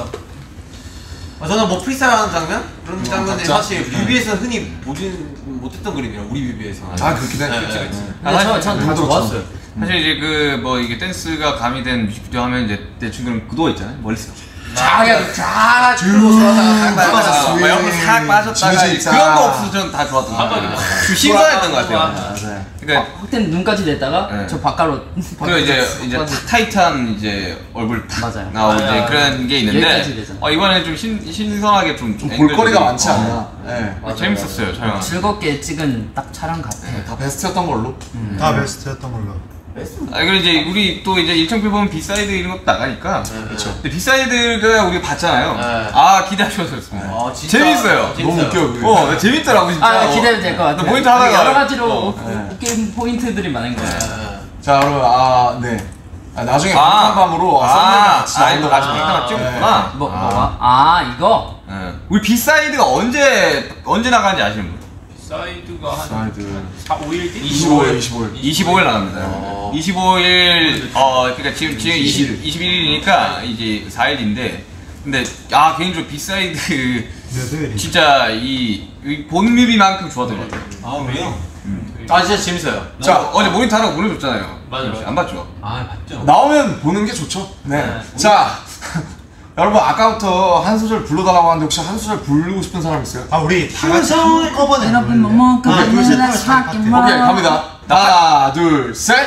아, 저는 뭐 프리스타일하는 장면 그런 장면이 각자? 사실 뮤비에서는 흔히 보진 못했던 그림이라 우리 뮤비에서. 아 그렇긴 해. 네, 그치, 네, 그치. 네. 근데 저, 전다 너무 좋았어요. 사실 이제 그 뭐 이게 댄스가 가미된 뮤직비디오 하면 이제 대충 그런 구도가 있잖아요. 멀리서. 쫙 그냥 쫙 줄로 들어가다가 딱 빠졌어. 막 옆으로 싹 빠졌다가 지그지 이제 그런 싹. 거 없어서 저는 다 좋았던 거 같아요. 좀 신선했던 것 같아요. 맞아요. 그러니까 확대는 눈까지 냈다가 네. 저 바깥으로. 그리고 이제 이제 탁 타이트한 이제 얼굴 탁 맞아요. 나오고 맞아요. 이제 그런 게 여기까지 있는데 되잖아. 어 이번에 좀 신, 신선하게 좀, 좀 앵글들이 볼거리가 많지 어, 않나. 예. 어, 재밌었어요 촬영. 즐겁게 찍은 딱 촬영 같아요. 다 베스트였던 걸로. 다 베스트였던 걸로. 아 그리고 이제 우리 또 이제 일정표 보면 비사이드 이런 것도 나가니까 그렇죠. 근데 비사이드가 우리 봤잖아요. 네. 아 기대하셨습니다. 아, 진짜 재밌어요. 너무 웃겨. 그게. 어 나 재밌더라고 진짜. 아 어. 기대도 될 것 같아요. 나 포인트 하다가 여러 가지로 어. 웃- 웃긴 포인트들이 많은 거예요. 자 여러분 아 네. 아, 나중에 아. 방탄밤으로 아, 썸네일 아, 같이 아, 이거 같이 나온다고. 방탄밤 아, 찍었구나. 뭐 뭐가? 아 이거. 예. 우리 비사이드가 언제 언제 나가는지 아시는 분? 사이드가 한 사이드. 사, 오 일 뒤? 이십오일 이십오일. 이십오일 나갑니다. 어. 이십오일 어 그러니까 지금 지금 이십, 이십일일이니까 이제 사 일인데 근데 아 개인적으로 비사이드 몇 회일이? 진짜 이, 이 본뮤비만큼 좋았던 것 같아요. 아 그래요? 아 진짜 재밌어요. 자 어제 모니터 하나 보내줬잖아요. 맞아요, 맞아요. 안 봤죠? 아 봤죠. 나오면 보는 게 좋죠. 네. 네. 자 여러분 아까부터 한 소절 불러달라고 하는데 혹시 한 소절 부르고 싶은 사람 있어요? 아 우리 다 같이 한꺼번에 여러분 뭐 노래. 하나 둘셋 하면 자기 파트. 오케이 갑니다. 하나 둘 셋.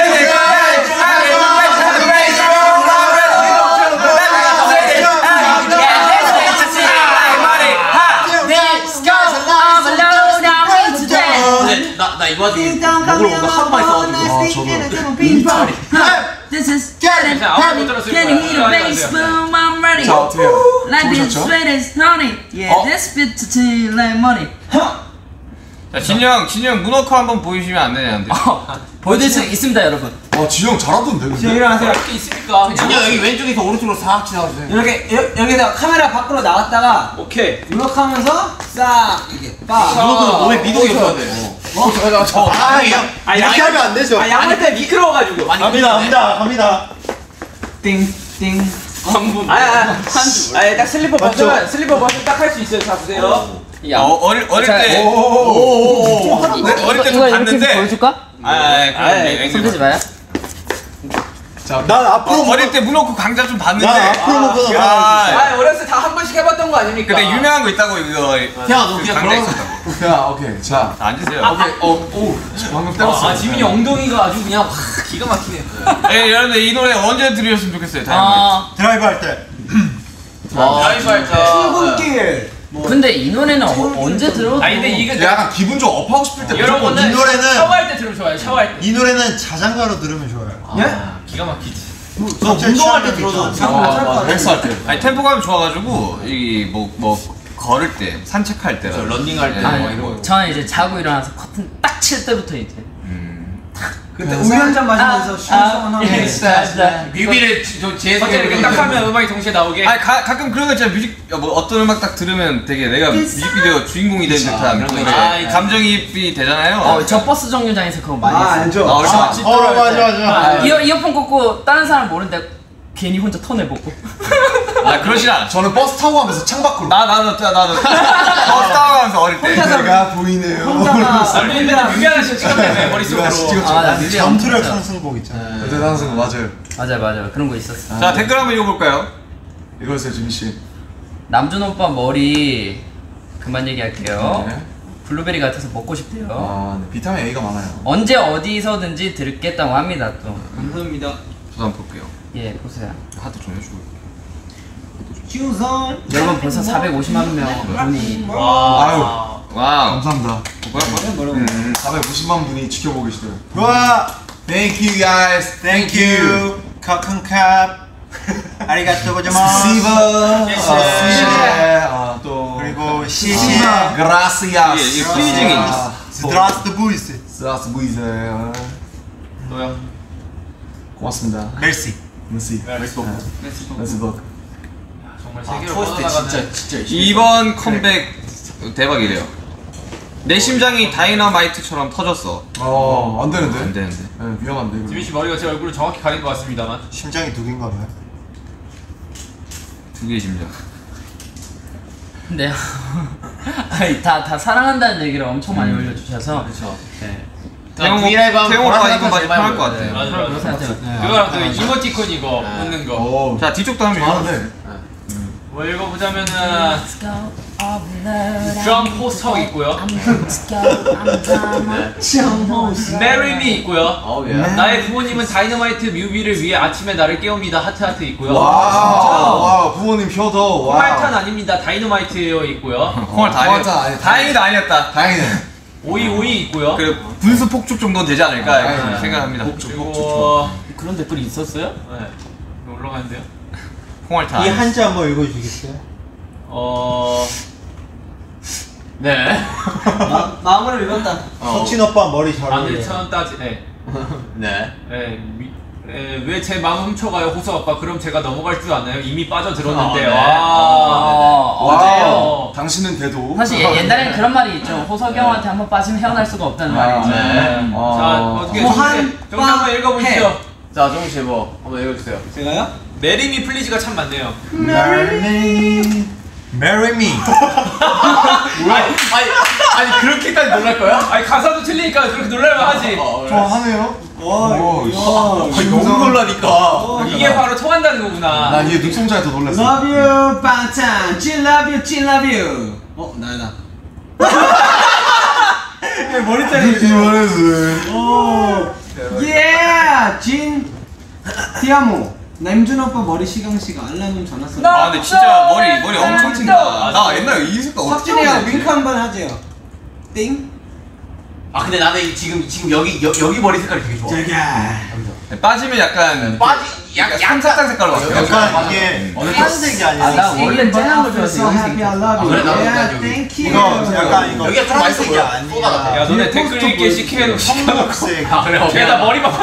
근데 나나 이거 와중에 목을 뭔가 하도 많이 써가지고. 아 저도. This is getting 그냥 아무도 heavy, 못 들었을 getting 거야. heated, 안 돼, 안 bass 돼. boom, I'm ready. 자 어떻게 해요? Like this 좋으셨죠? sweet as honey. Yeah, 어? this bit to tea like money. 자 진영 진영 문워크 한번 보여주시면 안 되냐는데. 보여드릴 수 있습니다, 여러분. 와 지영 잘하던데 근데. 일어나세요. 이렇게 있으니까 그냥 그냥 여기 왼쪽에서 오른쪽으로 싹 지나가주세요. 이렇게 여, 여기서 카메라 밖으로 나갔다가 오케이. 블록하면서 싹 이게 빠. 이거는 몸에 미동이 없어야 돼. 어, 저, 저, 아 이거 아, 이렇게 양- 하면 안 되죠. 아 양말 때 미끄러워가지고. 많이 갑니다 힘드네. 갑니다 갑니다. 띵띵. 광분. 아야. 아예 딱 슬리퍼 맞죠? 벗으면 슬리퍼 벗으면 딱 할 수 있어요. 자 보세요. 어, 어릴 어릴 자, 때 오오오오. 네, 어릴 때 좀 이거 이렇게 봤는데. 보여줄까? 아, 아, 그런데 손대지 마요. 난 앞으로 어, 어릴 때 문워크 강좌 좀 봤는데. 난 앞으로 먹어서 야, 아 어렸을 때 다 한 번씩 해봤던 거 아닙니까? 근데 유명한 거 있다고 이거. 태아, 너 그 그냥 강좌 그런- 있었다고. 야 오케이 자. 자, 앉으세요. 오케이 어오 방금 때렸어. 아 지민이 엉덩이가 아주 그냥 와 기가 막히네요. 네, 여러분들 이 노래 언제 들으셨으면 좋겠어요. 다양하게. 어, 드라이브 할 때. 드라이브 할 때. 출근길. 근데 이 노래는 어, 언제 들어도 아니 근데 이게 약간 기분 좀 업하고 싶을 때 무조건 여러분은 이 노래는- 샤워할 때 들으면 좋아요. 샤워할 때. 이 노래는 자장가로 들으면 좋아요. 아, 기가 막히지. 저 운동할 때 들어도 아, 맞아. 헬스할 때. 아니 템포감이 좋아가지고 이 뭐 뭐 걸을 때 산책할 때 저 런닝할 때 네. 뭐 이런 거. 저는 이제 자고 일어나서 커튼 딱 칠 때부터 이제 그때 우유 한 잔 마시면서 슈성하고 뮤비를 저 제에서 이렇게 딱 하면 음악이 동시에 나오게. 아니 가, 가끔 그런 거 있잖아. 뮤직 뭐 어떤 음악 딱 들으면 되게 내가 뮤직비디오 주인공이 된 듯한 그런 거 아, 이제 감정이입이 되잖아요. 어, 저 버스 정류장에서 그거 많이 아 했어요. 알죠? 아, 어디서 봤지? 어 맞아 맞아. 이어, 이어폰 꽂고 다른 사람 모르는데 괜히 혼자 턴해보고 아 그러진 않아. 저는 버스 타고 가면서 창밖으로. 나 나도 나도 버스 타고 가면서 어릴 때. 내가 보이네요. 아, 뮤비 뮤비 하나씩 찍었네 머릿속으로. 아, 나 뮤비 전투력 상승곡 있잖아. 대단한 거 맞아요. 맞아요 맞아요 그런 거 있었어. 자 댓글 한번 읽어볼까요? 이거였어요 지민 씨. 남준 오빠 머리 그만 얘기할게요. 네. 블루베리 같아서 먹고 싶대요. 아, 네. 비타민 A가 많아요. 언제 어디서든지 들겠다고 합니다 또. 감사합니다. 저도 한번 볼게요. 예 보세요. 하트 좀 해주고. 슈성. 여러분 벌써 사백오십만 명 분이 아유, 와우. 감사합니다. 뭐야 뭐야? 뭐라고? 음, 사백오십만 분이 지켜보고 계시더라고요. 와, Thank you guys. thank you. 커큰캅. 아리가또 고자마스. 시버. 시시. 아, 또 그리고 시시. 시바. Gracias. 이게 이게 플리징이. 스트라스트 부이스. 스라스 부이즈. 또요. 고맙습니다. 멜시. merci. 메시복. merci beaucoup. 정말 아, 세계로 투어스 때 뻗어나가는. 진짜 진짜 열심히 이번 컴백 대박이래요. 내 심장이 다이너마이트처럼 터졌어. 어, 안 되는데. 안 되는데. 네, 위험한데. 이거. 지민 씨 머리가 제 얼굴을 정확히 가린 것 같습니다만. 심장이 두 개인가 봐요. 두 개의 심장. 근데 아니 다 다 사랑한다는 얘기를 엄청 많이 올려주셔서 그렇죠. 네. 태용 브이라이브 하면 태용 오빠 보라색 이거 많이 하지 말고. 편할 것 같아. 맞아 그런 맞아. 생각 그거랑 그 이모티콘 이거 웃는 거. 오, 자 뒤쪽도 한번 읽어. 잘하는데. 뭐 읽어보자면은 드럼 포스터 있고요. Marry Me 있고요. 어우 예. 나의 부모님은 다이너마이트 뮤비를 위해 아침에 나를 깨웁니다. 하트 하트 있고요. 와우, 와우, 부모님 효도. 와우. 콩알탄 아닙니다. 다이너마이트예요 있고요. 콩알 다 콩알탄 아니었다. 아니- 다행이다 아니었다. 다행이네. 오이 오이 있고요. 그 분수 폭죽 정도는 되지 않을까 아, 이렇게 네. 생각합니다. 그리고 그런 댓글이 있었어요? 네. 이거 올라가는데요. 콩알탄. 이 한자 한번 읽어주시겠어요? 어 네. 마음을 읽었다. 석진 오빠 머리 잘 어울려요. 아들처럼 따지. 네. 네. 네. 왜 제 마음 훔쳐가요 호수 아빠? 그럼 제가 넘어갈 줄 아나요? 이미 빠져들었는데요. 어, 와우. 어때요? 당신은 돼도. 사실 옛날에는 그런 말이 있죠. 호석이 형한테 한번 빠지면 헤어날 수가 없다는 말이 있죠. 네. 아. 자 어떻게 호한 정신 정신 한번 읽어보시죠. 자 정우 씨 뭐 한번 읽어주세요. 제가요? 메리미 플리즈가 참 많네요. Marry me. Marry me. 아니 아니 그렇게까지 놀랄 거야? 아니 가사도 틀리니까 그렇게 놀랄만 하지. 좋아하네요. 와, 와, 너무 놀라니까. 이게 바로 통한다는 거구나. 난얘 눈동자에 더 놀랐어. Love you, 빵찬. 찐 love you, 찐 love you. 어, 나야 나. 머리털이. 이번에는. 오. 예, 진. 티아모. 남준 오빠 머리 시경 씨가 알람음 전화 써. 아 근데 진짜 머리 머리 엄청 튄다. 나 옛날에 이 색깔 어떻게 석진이 형 하는지. 윙크 한번 하세요. 띵. 아 근데 나는 지금 지금 여기 여, 여기 머리 색깔이 되게 좋아. 자기야. 빠지면 약간 빠지 약간 약간 삼사탕 색깔로 바뀌어. 약간 이게 하얀색이 아, 나 아니라 원래 쨍한 거 좋아해서 So happy I love you. 그래, 나도 Yeah, 난 여기. thank you. 이거 약간 이거 여기가 좀 맛있어 파란색이 보여. 아니라 소다 같아. 야 너네 댓글 읽기 시키면 청록색. 아 그래 걔다 머리만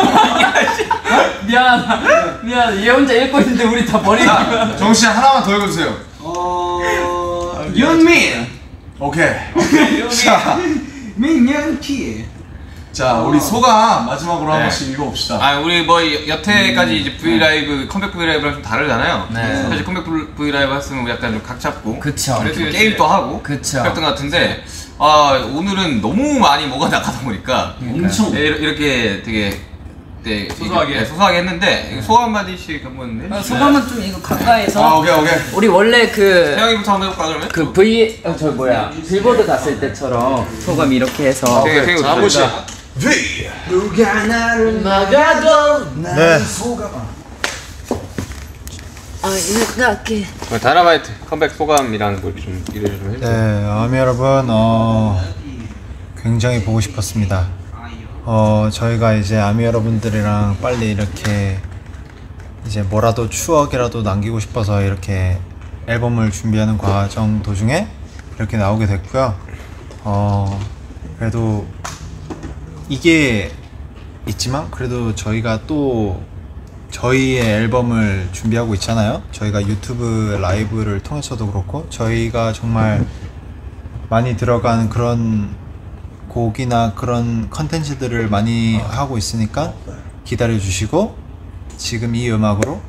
미안하다. 미안. 얘 혼자 읽고 있는데 우리 다 머리가. 정씨 하나만 더 읽어주세요. 어, 윤민. 오케이. 자, 민연키. 자 우리 소감 마지막으로 한 네. 번씩 읽어봅시다. 아 우리 뭐 여태까지 이제 V 라이브 컴백 V 라이브랑 좀 다르잖아요. 네. 사실 컴백 V 라이브 했으면 우리 약간 좀 각 잡고 그쵸. 그래도 그치, 게임도 그치. 하고 그쵸. 그랬던 것 같은데 아 오늘은 너무 많이 뭐가 나가다 보니까 엄청. 네, 이렇게 되게 네, 소소하게. 네, 소소하게 했는데 소감 한 마디씩 한번 아, 해주세요. 소감은 좀 이거 아 가까이서. 오케이 오케이. 우리 원래 그. 태영이부터 한번 해볼까 그러면? 그 V 어, 저 뭐야 빌보드 갔을 때처럼 소감 이렇게 해서 태영이 태영이 자 보시. 일단 V. 누가 나를 막아도 네. 아 이거 할게. 다이너마이트 컴백 소감이랑 뭐 좀 이래 좀 해주세요. 네, 아미 여러분, 어, 굉장히 보고 싶었습니다. 어, 저희가 이제 아미 여러분들이랑 빨리 이렇게 이제 뭐라도 추억이라도 남기고 싶어서 이렇게 앨범을 준비하는 과정 도중에 이렇게 나오게 됐고요. 어, 그래도 이게 있지만 그래도 저희가 또 저희의 앨범을 준비하고 있잖아요. 저희가 유튜브 라이브를 통해서도 그렇고 저희가 정말 많이 들어간 그런 곡이나 그런 컨텐츠들을 많이 하고 있으니까 기다려 주시고 지금 이 음악으로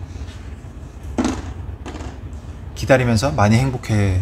기다리면서 많이 행복해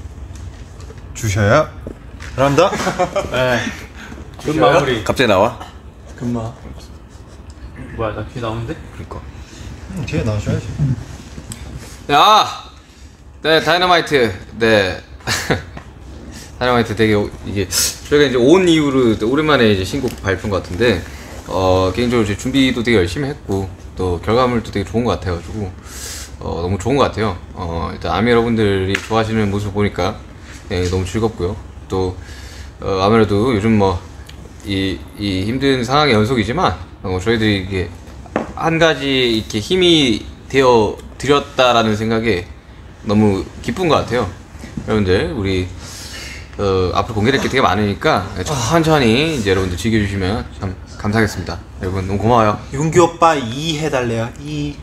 주셔요. 감사합니다. 네. 금 마무리. 갑자기 나와? 금마. 뭐야 나 귀 나오는데? 그니까. 음, 뒤에 나오셔야지. 아! 네, 다이너마이트. 네. 다이너마이트 되게 오- 이게 저희가 이제 온 이후로 오랜만에 이제 신곡 발표인 것 같은데 어 개인적으로 이제 준비도 되게 열심히 했고 또 결과물도 되게 좋은 것 같아가지고 어 너무 좋은 것 같아요. 어 일단 아미 여러분들이 좋아하시는 모습 보니까 네, 너무 즐겁고요. 또 어, 아무래도 요즘 뭐 이 이 힘든 상황의 연속이지만 어, 저희들이 이게 한 가지 이렇게 힘이 되어 드렸다라는 생각에 너무 기쁜 것 같아요. 여러분들 우리 어, 앞으로 공개될 게 되게 많으니까 천천히 이제 여러분들 즐겨주시면 참 감사하겠습니다. 여러분 너무 고마워요. 윤기 오빠 이 해달래요. 이.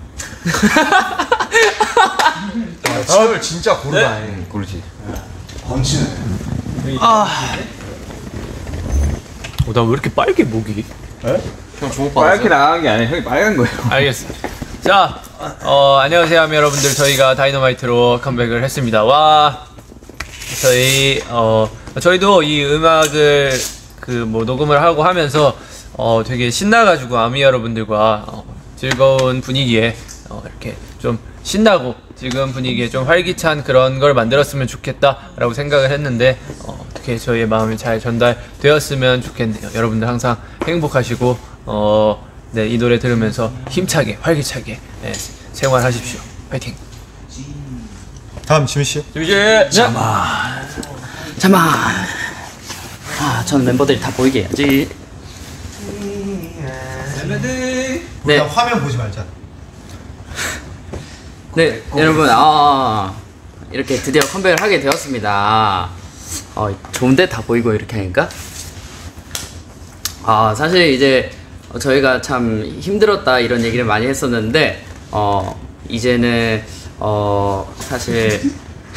다음을 진짜 고르다. 해. 음, 그렇지. 번치네. 어, 나 왜 이렇게 빨개 목이? 형 주먹 받았어? 빨갛게 나간 게 아니라 형이 빨간 거예요. 알겠어. 자, 어, 안녕하세요, 아미 여러분들. 저희가 다이너마이트로 컴백을 했습니다. 와, 저희 어 저희도 이 음악을 그 뭐 녹음을 하고 하면서 어 되게 신나가지고 아미 여러분들과 어, 즐거운 분위기에 어, 이렇게 좀 신나고 지금 분위기에 좀 활기찬 그런 걸 만들었으면 좋겠다라고 생각을 했는데 어, 어떻게 저희의 마음이 잘 전달되었으면 좋겠네요. 여러분들 항상 행복하시고 어, 네, 이 노래 들으면서 힘차게 활기차게 네, 생활하십시오. 파이팅. 다음 지민 씨. 잠깐만. 아, 전 멤버들이 다 보이게 해야지. 네. 화면 보지 말자. 네, 여러분, 아, 이렇게 드디어 컴백을 하게 되었습니다. 어, 좋은데 다 보이고 이렇게 하니까. 아, 사실 이제 저희가 참 힘들었다 이런 얘기를 많이 했었는데, 어, 이제는 어, 사실.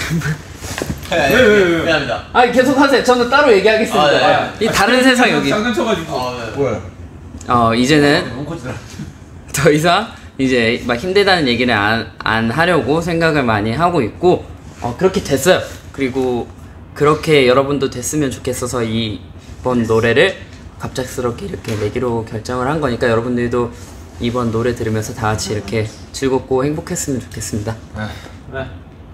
미안합니다. 아, 계속 하세요. 저는 따로 얘기하겠습니다. 아, 네. 이 다른 세상 여기. 장난쳐가지고. 뭐야? 어, 이제는 더 이상 이제 막 힘들다는 얘기를 안, 안 하려고 생각을 많이 하고 있고, 어, 그렇게 됐어요. 그리고 그렇게 여러분도 됐으면 좋겠어서 이번 노래를 갑작스럽게 이렇게 내기로 결정을 한 거니까 여러분들도 이번 노래 들으면서 다 같이 이렇게 즐겁고 행복했으면 좋겠습니다. 네.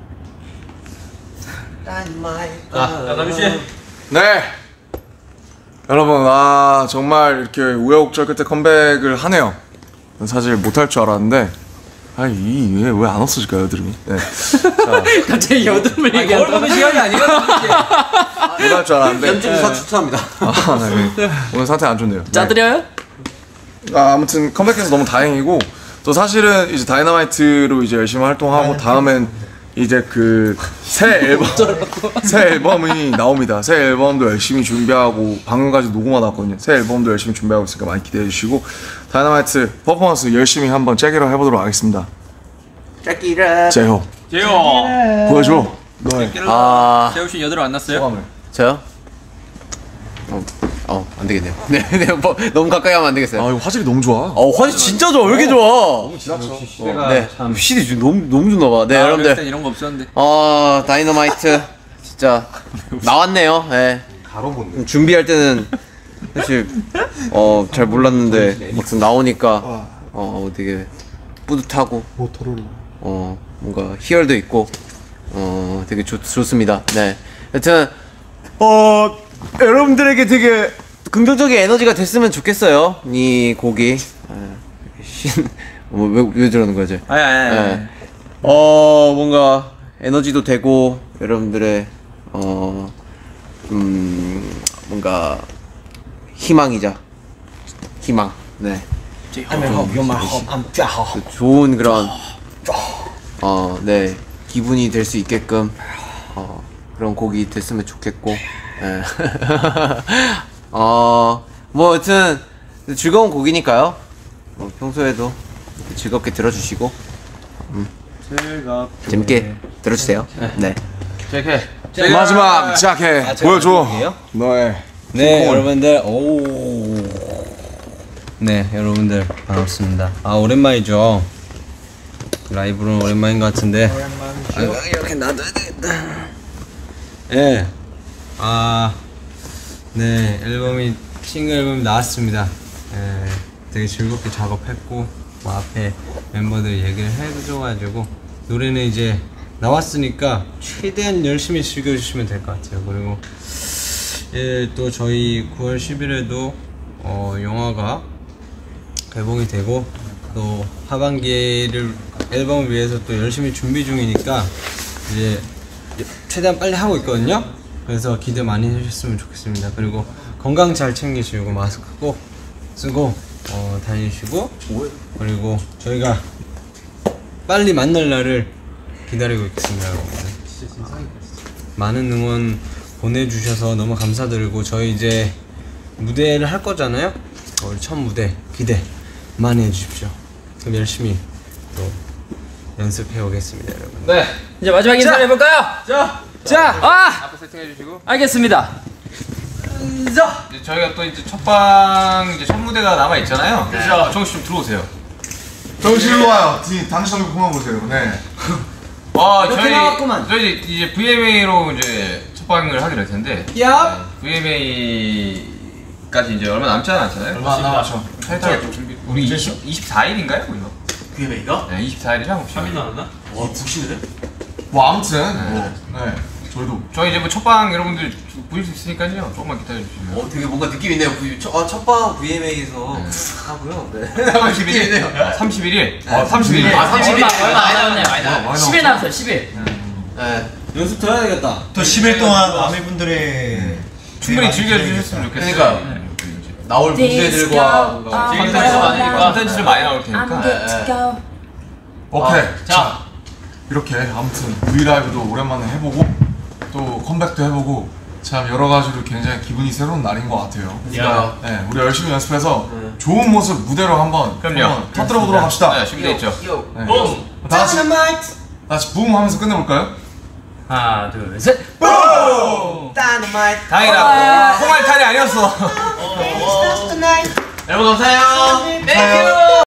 자, 나담 씨. 네. 여러분, 아 정말 이렇게 우여곡절 끝에 컴백을 하네요. 사실 못할 줄 알았는데, 아 이게 왜 안 없어질까요, 여드름이? 네. 자, 갑자기 여드름을 거울 얘기한다. 보는 시간이 아니거든요. 못할 줄 알았는데. 연주사 추천합니다. 아, 네. 오늘 상태 안 좋네요. 네. 짜드려요? 아, 아무튼 컴백해서 너무 다행이고, 또 사실은 이제 다이너마이트로 이제 열심히 활동하고 다음엔 이제 그 새 앨범 새 앨범이 나옵니다. 새 앨범도 열심히 준비하고 방금까지 녹음하다 왔거든요. 새 앨범도 열심히 준비하고 있으니까 많이 기대해 주시고 다이너마이트 퍼포먼스 열심히 한번 째기로 해보도록 하겠습니다. 짝기라. 제호 재호. 보여줘. 너의 아 재호 씨 여드름 안 났어요? 소감을. 저요? 어, 어, 안 되겠네요. 네, 네, 뭐, 너무 가까이 하면 안 되겠어요. 아 이거 화질이 너무 좋아. 어, 화질 진짜 좋아. 왜 이렇게 좋아? 시대가 네, 참. 시디 너무 너무 좋나 봐. 네, 아, 여러분들. 그럴 땐 이런 거 없었는데. 어, 다이너마이트 진짜 나왔네요. 예. 네. 준비할 때는 사실 어, 잘 몰랐는데 막상 나오니까 어, 되게 뿌듯하고 어, 뭔가 희열도 있고 어, 되게 좋, 좋습니다. 네. 여튼 어, 여러분들에게 되게 긍정적인 에너지가 됐으면 좋겠어요. 이 곡이 예. 신, 어, 왜, 왜 저러는 거지? 아니, 아니, 아니. 예. 어 뭔가 에너지도 되고 여러분들의 어 음 뭔가 희망이자 희망. 네. 그 좋은 그런 어 네 기분이 될 수 있게끔 어 그런 곡이 됐으면 좋겠고. 네. 어 뭐 여튼 즐거운 곡이니까요. 뭐 평소에도 즐겁게 들어주시고 음. 재밌게 들어주세요. 네. 제게 마지막 시작해 보여줘 너의 네 콩콩을. 여러분들 오. 네 여러분들 반갑습니다. 아 오랜만이죠. 라이브로는 오랜만인 것 같은데. 아, 이렇게 놔둬야 되겠다. 예. 아, 네 앨범이 싱글 앨범이 나왔습니다. 예. 되게 즐겁게 작업했고 뭐 앞에 멤버들이 얘기를 해줘가지고 노래는 이제 나왔으니까 최대한 열심히 즐겨주시면 될 것 같아요. 그리고 예, 또 저희 구월 십일에도 어, 영화가 개봉이 되고 또 하반기를 앨범을 위해서 또 열심히 준비 중이니까 이제 최대한 빨리 하고 있거든요. 그래서 기대 많이 해주셨으면 좋겠습니다. 그리고 건강 잘 챙기시고 마스크 꼭 쓰고 어, 다니시고 그리고 저희가 빨리 만날 날을 기다리고 있겠습니다. 여러분들 많은 응원 보내주셔서 너무 감사드리고 저희 이제 무대를 할 거잖아요. 우리 첫 무대 기대 많이 해주십시오. 그럼 열심히 또 연습해 오겠습니다, 여러분. 네. 이제 마지막 인사를 해볼까요? 자, 자, 아, 앞에 세팅해 주시고. 알겠습니다. 자, 이제 저희가 또 이제 첫방 이제 첫 무대가 남아 있잖아요. 그렇죠. 정씨 좀 들어오세요. 정신 일로 와요. 뒤 당신 얼굴 그만 보세요. 네. 와, 이렇게 저희 나왔구만. 저희 이제 브이엠에이로 이제 첫방을 하기로 할 텐데. 야, 브이엠에이까지 이제 얼마 남지 않았잖아요. 얼마 안 남았죠. 타이틀 좀 준비. 우리 이십사 일인가요, 우리가? 브이엠에이가? 네, 이십사 일이죠, 혹시? 삼 일 남았나? 와 부시네. 뭐 아무튼 뭐 네. 저희도 저희 이제 뭐 첫방 여러분들 보실 수 있으니까요. 조금만 기다려 주시면. 어 되게 뭔가 느낌 있네요. V, 첫, 아, 첫방 브이엠에이에서 하고요. 네. 삼십일 일. 삼십일 일. 아, 삼십일 일. 아, 삼십일 일. 얼마 얼마 안 남았네, 많이 많이 남았네. 십 일 남았어요, 십 일. 네. 연습 더 해야 되겠다. 또 십 일 동안 아미분들의 충분히 즐겨주셨으면 좋겠어요. 그러니까. 네. 나올 무대들과 뭔가 아, 콘텐츠가 많으니까. 아, 콘텐츠를 많이 나올 테니까. 오케이. 아, 자, 이렇게 아무튼 브이라이브도 오랜만에 해보고 또 컴백도 해보고 참 여러 가지로 굉장히 기분이 새로운 날인 것 같아요. 야. 네, 우리 열심히 연습해서 좋은 모습 무대로 한번 그럼요. 한번 터뜨려 보도록 합시다. 네, 준비됐죠. 네. 다 같이 다 같이 붐 하면서 끝내볼까요? 하나, 둘, 셋. 다행이다. 콩알탈이 아니었어. 여러분 감사해요. 감사해요.